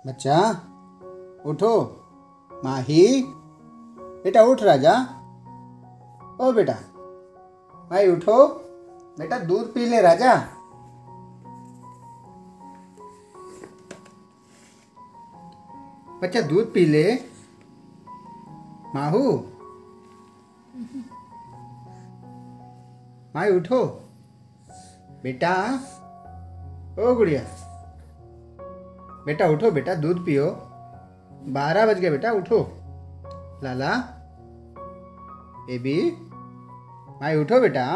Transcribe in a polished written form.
बच्चा उठो। माही बेटा उठ राजा। ओ बेटा भाई उठो। बेटा दूध पी ले राजा। बच्चा दूध पी ले। माहू माही उठो। बेटा ओ गुड़िया बेटा उठो। बेटा दूध पियो। 12 बज गए बेटा उठो। लाला बेबी माही उठो बेटा।